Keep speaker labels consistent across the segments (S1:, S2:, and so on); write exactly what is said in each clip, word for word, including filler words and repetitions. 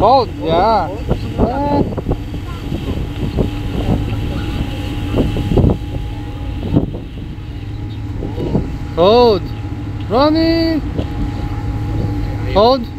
S1: Cold, yeah. Ah. Cold. Ronnie. Cold.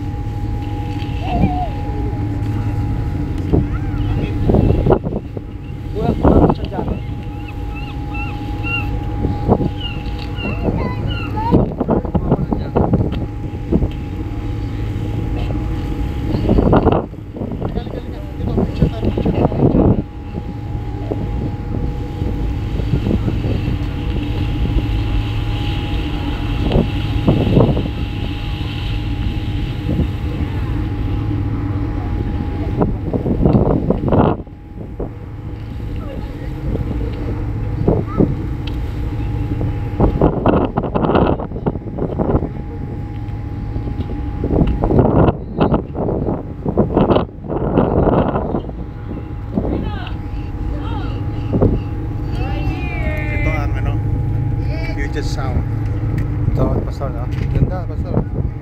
S2: Just sound.
S1: Ito, pastor, no? Ganda, pastor.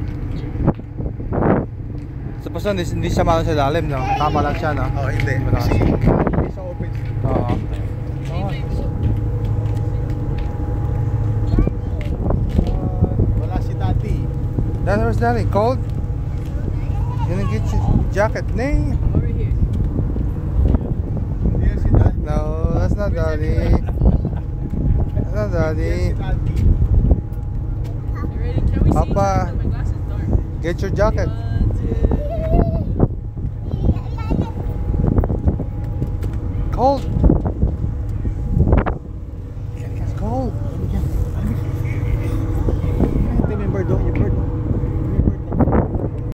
S1: Sa pastor, hindi, hindi siya malang sa lalim, no? Tama lang siya, no?
S2: Oh, hindi. Kasi hindi sa open.
S1: Oo.
S2: Uh, wala si Daddy.
S1: Dad, where's Daddy? Cold? You gonna get your jacket, nay?
S3: Over here.
S2: Yes, si Daddy.
S1: No, that's not Daddy. That's not Daddy.
S2: Yes, si Daddy.
S3: Ready? Can we see
S1: Papa,
S3: each other? My glass is dark.
S1: get your jacket.
S3: One, two.
S1: Cold.